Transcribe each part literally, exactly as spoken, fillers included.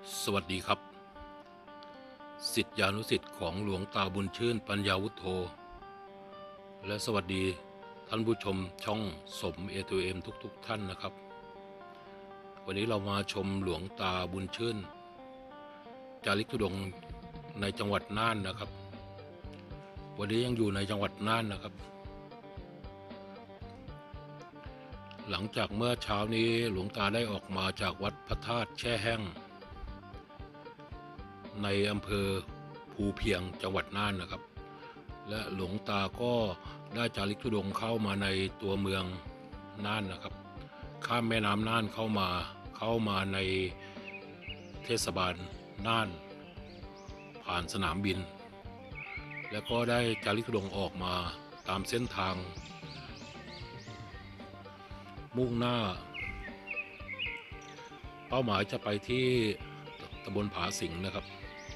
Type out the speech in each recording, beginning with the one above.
สวัสดีครับศิษยานุศิษย์ของหลวงตาบุญชื่นปัญญาวุฒโธและสวัสดีท่านผู้ชมช่องสมเอทูเอ็มทุกๆทท่านนะครับวันนี้เรามาชมหลวงตาบุญชื่นจาริกธุดงค์ในจังหวัดน่านนะครับวันนี้ยังอยู่ในจังหวัดน่านนะครับหลังจากเมื่อเช้านี้หลวงตาได้ออกมาจากวัดพระธาตุแช่แห้งในอำเภอภูเพียงจังหวัดน่านนะครับและหลวงตาก็ได้จาริกธุดงค์เข้ามาในตัวเมืองน่านนะครับข้ามแม่น้ำน่านเข้ามาเข้ามาในเทศบาลน่านผ่านสนามบินแล้วก็ได้จาริกธุดงค์ออกมาตามเส้นทางมุ่งหน้าเป้าหมายจะไปที่ตำบลผาสิงห์นะครับ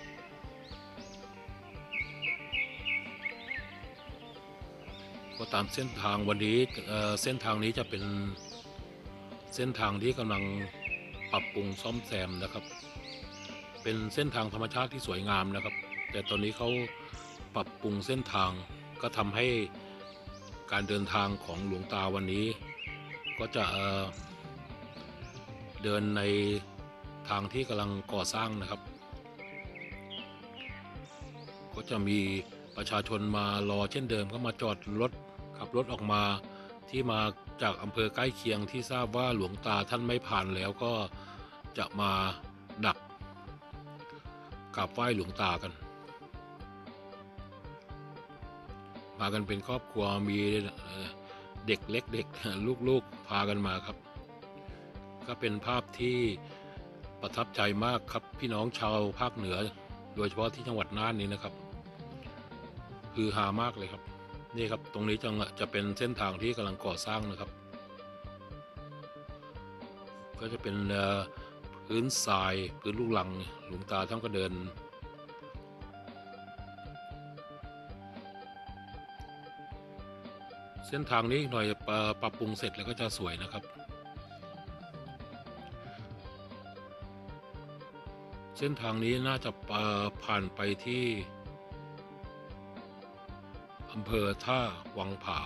ก็ตามเส้นทางวันนี้เส้นทางนี้จะเป็นเส้นทางที่กำลังปรับปรุงซ่อมแซมนะครับเป็นเส้นทางธรรมชาติที่สวยงามนะครับแต่ตอนนี้เขาปรับปรุงเส้นทางก็ทำให้การเดินทางของหลวงตาวันนี้ก็จะเดินในทางที่กำลังก่อสร้างนะครับก็จะมีประชาชนมารอเช่นเดิมก็มาจอดรถขับรถออกมาที่มาจากอำเภอใกล้เคียงที่ทราบว่าหลวงตาท่านไม่ผ่านแล้วก็จะมาดักกราบไหว้หลวงตากันมากันเป็นครอบครัวมีเด็กเล็กเด็กลูกๆพากันมาครับก็เป็นภาพที่ประทับใจมากครับพี่น้องชาวภาคเหนือโดยเฉพาะที่จังหวัดน่านนี้นะครับคือฮามากเลยครับนี่ครับตรงนี้จะจะเป็นเส้นทางที่กำลังก่อสร้างนะครับก็จะเป็นพื้นทรายพื้นลูกรังหลวงตาท่านก็เดินเส้นทางนี้หน่อยปรับปรุงเสร็จแล้วก็จะสวยนะครับเส้นทางนี้น่าจะผ่านไปที่อำเภอท่าวังผา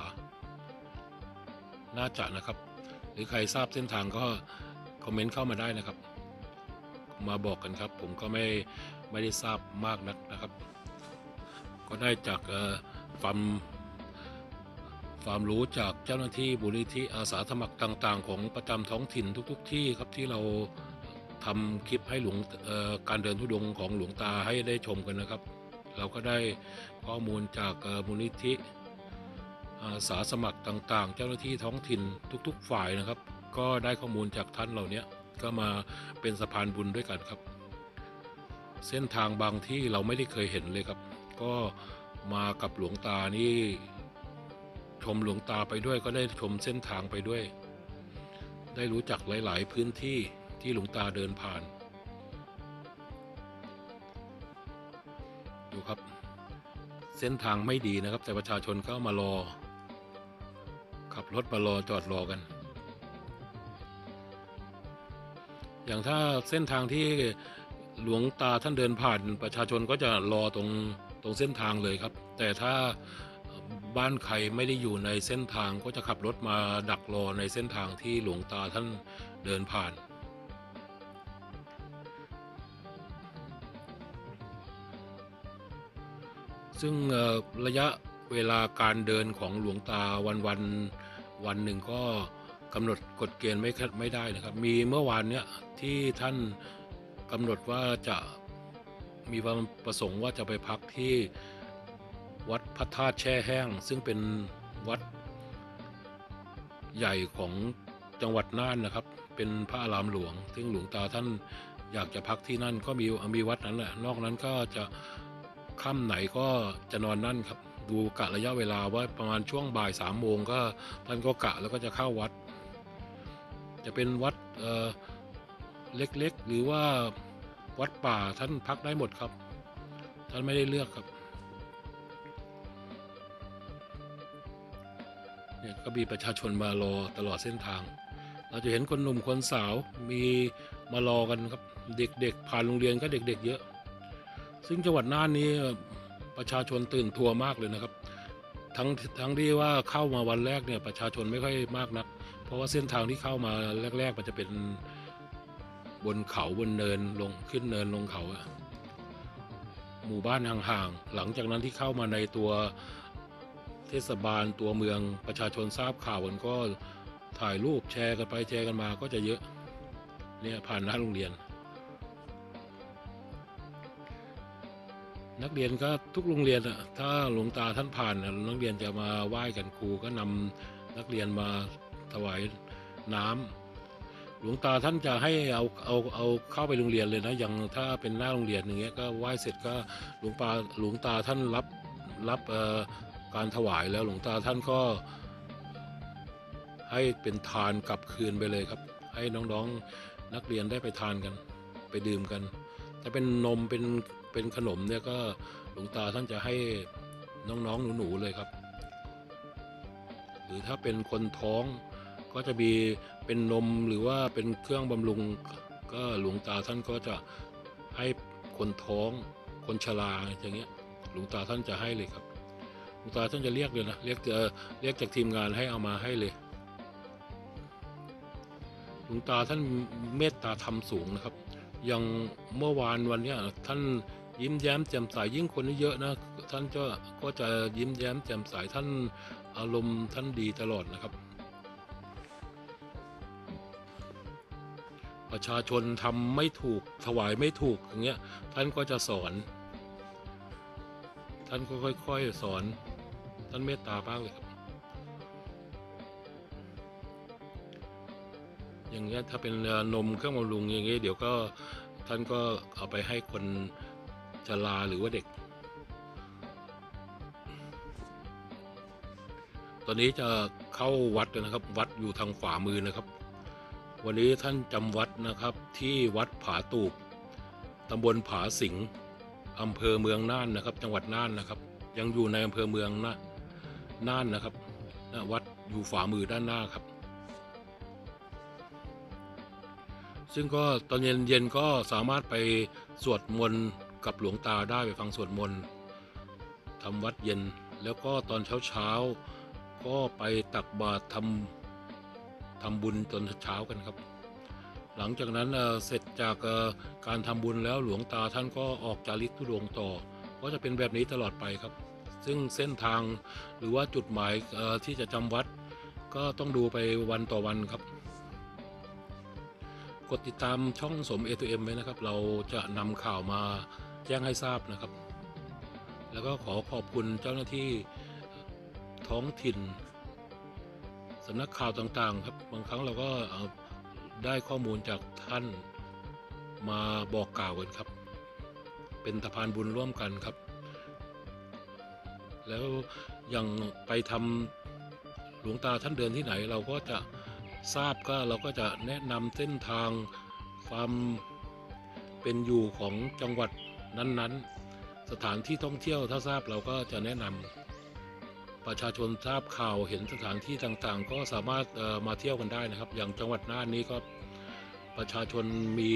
น่าจะนะครับหรือใครทราบเส้นทางก็คอมเมนต์เข้ามาได้นะครับมาบอกกันครับผมก็ไม่ไม่ได้ทราบมากนักนะครับก็ได้จากความความรู้จากเจ้าหน้าที่มูลนิธิอาสาสมัครต่างๆของประจำท้องถิ่นทุกๆที่ครับที่เราทำคลิปให้หลวงการเดินธุดงค์ของหลวงตาให้ได้ชมกันนะครับเราก็ได้ข้อมูลจากมูลนิธิอาสาสมัครต่างๆเจ้าหน้าที่ท้องถิ่นทุกๆฝ่ายนะครับก็ได้ข้อมูลจากท่านเหล่านี้ก็มาเป็นสะพานบุญด้วยกันครับเส้นทางบางที่เราไม่ได้เคยเห็นเลยครับก็มากับหลวงตานี่ชมหลวงตาไปด้วยก็ได้ชมเส้นทางไปด้วยได้รู้จักหลายๆพื้นที่ที่หลวงตาเดินผ่านดูครับเส้นทางไม่ดีนะครับแต่ประชาชนก็มารอขับรถมารอจอดรอกันอย่างถ้าเส้นทางที่หลวงตาท่านเดินผ่านประชาชนก็จะรอตรงตรงเส้นทางเลยครับแต่ถ้าบ้านใครไม่ได้อยู่ในเส้นทางก็จะขับรถมาดักรอในเส้นทางที่หลวงตาท่านเดินผ่านซึ่งระยะเวลาการเดินของหลวงตาวันวันวันหนึ่งก็กำหนดกฎเกณฑ์ไม่ไม่ได้นะครับมีเมื่อวานเนี้ยที่ท่านกำหนดว่าจะมีความประสงค์ว่าจะไปพักที่วัดพระธาตุแช่แห้งซึ่งเป็นวัดใหญ่ของจังหวัดน่านนะครับเป็นพระอารามหลวงซึ่งหลวงตาท่านอยากจะพักที่นั่นก็มีมีวัดนั้นแหละนอกนั้นก็จะค่ำไหนก็จะนอนนั่นครับดูกะระยะเวลาว่าประมาณช่วงบ่ายสามโมงก็ท่านก็กะแล้วก็จะเข้าวัดจะเป็นวัดเอ่อเล็กๆหรือว่าวัดป่าท่านพักได้หมดครับท่านไม่ได้เลือกครับเนี่ยก็มีประชาชนมารอตลอดเส้นทางเราจะเห็นคนหนุ่มคนสาวมีมารอกันครับเด็กๆผ่านโรงเรียนก็เด็กๆเยอะซึ่งจังหวัดน่านนี้ประชาชนตื่นตัวมากเลยนะครับทั้งทั้งที่ว่าเข้ามาวันแรกเนี่ยประชาชนไม่ค่อยมากนักเพราะว่าเส้นทางที่เข้ามาแรกๆมันจะเป็นบนเขาบนเนินลงขึ้นเนินลงเขาหมู่บ้านห่างๆหลังจากนั้นที่เข้ามาในตัวเทศบาลตัวเมืองประชาชนทราบข่าวกันก็ถ่ายรูปแชร์กันไปแชร์กันมาก็จะเยอะเนี่ยผ่านหน้าโรงเรียนนักเรียนก็ทุกโรงเรียนอะถ้าหลวงตาท่านผ่านนักเรียนจะมาไหว้กันครูก็นำนักเรียนมาถวายน้ำหลวงตาท่านจะให้เอาเอาเอาเข้าไปโรงเรียนเลยนะอย่างถ้าเป็นหน้าโรงเรียนอย่างเงี้ยก็ไหว้เสร็จก็หลวงตาหลวงตาท่านรับรับเอ่อการถวายแล้วหลวงตาท่านก็ให้เป็นทานกลับคืนไปเลยครับให้น้องๆนักเรียนได้ไปทานกันไปดื่มกันถ้าเป็นนมเป็นเป็นขนมเนี่ยก็หลวงตาท่านจะให้น้องๆหนูๆเลยครับหรือถ้าเป็นคนท้องก็จะมีเป็นนมหรือว่าเป็นเครื่องบำรุงก็หลวงตาท่านก็จะให้คนท้องคนชราอย่างเงี้ยหลวงตาท่านจะให้เลยครับหลวงตาท่านจะเรียกเลยนะเรียกจะเรียกจากทีมงานให้เอามาให้เลยหลวงตาท่านเมตตาธรรมสูงนะครับอย่างเมื่อวานวันนี้ท่านยิ้มแย้มแจ่มใสยิ่งคนเยอะนะท่านก็ก็จะยิ้มแย้มแจ่มใสท่านอารมณ์ท่านดีตลอดนะครับประชาชนทำไม่ถูกถวายไม่ถูกอย่างเงี้ยท่านก็จะสอนท่านก็ค่อยๆสอนท่านเมตตามากเลยครับอย่างเงี้ยถ้าเป็นนมเครื่องบำรุงอย่างเงี้ยเดี๋ยวก็ท่านก็เอาไปให้คนชราหรือว่าเด็กตอนนี้จะเข้าวัดนะครับวัดอยู่ทางขวามือนะครับวันนี้ท่านจำวัดนะครับที่วัดผาตูบตำบลผาสิงห์อำเภอเมืองน่านนะครับจังหวัดน่านนะครับยังอยู่ในอำเภอเมืองนะน่านนะครับวัดอยู่ขวามือด้านหน้าครับซึ่งก็ตอนเย็นๆก็สามารถไปสวดมนต์กับหลวงตาได้ไปฟังสวดมนต์ทำวัดเย็นแล้วก็ตอนเช้าๆก็ไปตักบาตรทำทำบุญตอนเช้ากันครับหลังจากนั้นเสร็จจากการทำบุญแล้วหลวงตาท่านก็ออกจาริกธุดงค์ต่อก็จะเป็นแบบนี้ตลอดไปครับซึ่งเส้นทางหรือว่าจุดหมายที่จะจำวัดก็ต้องดูไปวันต่อวันครับกดติดตามช่องสม เอ ทู เอ็ม ไว้นะครับเราจะนำข่าวมาแจ้งให้ทราบนะครับแล้วก็ขอขอบคุณเจ้าหน้าที่ท้องถิ่นสำนักข่าวต่างๆครับบางครั้งเราก็ได้ข้อมูลจากท่านมาบอกกล่าวกันครับเป็นสะพานบุญร่วมกันครับแล้วอย่างไปทำหลวงตาท่านเดินที่ไหนเราก็จะทราบก็เราก็จะแนะนำเส้นทางความเป็นอยู่ของจังหวัดนั้นๆสถานที่ท่องเที่ยวถ้าทราบเราก็จะแนะนำประชาชนทราบข่าวเห็นสถานที่ต่างๆก็สามารถมาเที่ยวกันได้นะครับอย่างจังหวัดน่านนี้ก็ประชาชนมี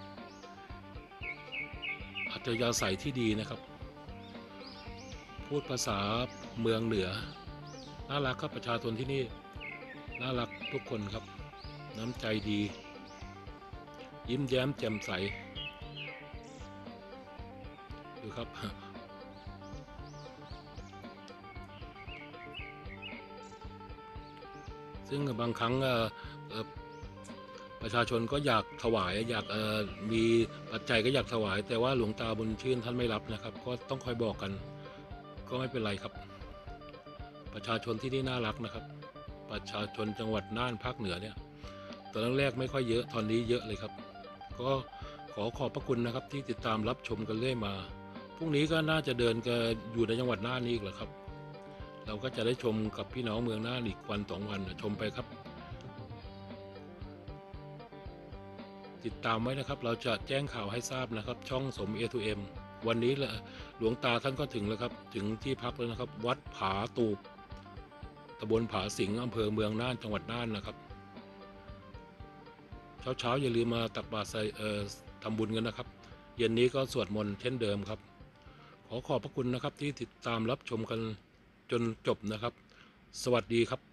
อัธยาศัยที่ดีนะครับพูดภาษาเมืองเหนือน่ารักครับประชาชนที่นี่น่ารักทุกคนครับน้ำใจดียิ้มแย้มแจ่มใสดูครับซึ่งบางครั้งประชาชนก็อยากถวายอยากมีปัจจัยก็อยากถวายแต่ว่าหลวงตาบุญชื่นท่านไม่รับนะครับก็ต้องคอยบอกกันก็ไม่เป็นไรครับประชาชนที่นี่น่ารักนะครับประชาชนจังหวัดน่านภาคเหนือเนี่ยตอนแรกไม่ค่อยเยอะตอนนี้เยอะเลยครับก็ขอขอบพระคุณนะครับที่ติดตามรับชมกันเรื่อยมาพรุ่งนี้ก็น่าจะเดินกันอยู่ในจังหวัดน่านนี่อีกแหละครับเราก็จะได้ชมกับพี่น้องเมืองน่านอีกวันสองวันชมไปครับติดตามไว้นะครับเราจะแจ้งข่าวให้ทราบนะครับช่องสม เอ ทู เอ็ม วันนี้หลวงตาท่านก็ถึงแล้วครับถึงที่พักแล้วนะครับวัดผาตูบตำบลผาสิงห์อำเภอเมืองน่านจังหวัดน่านนะครับเช้าเช้าอย่าลืมมาตักบาตรใส่เอ่อทำบุญกันนะครับเย็นนี้ก็สวดมนต์เช่นเดิมครับขอขอบพระคุณนะครับที่ติดตามรับชมกันจนจบนะครับสวัสดีครับ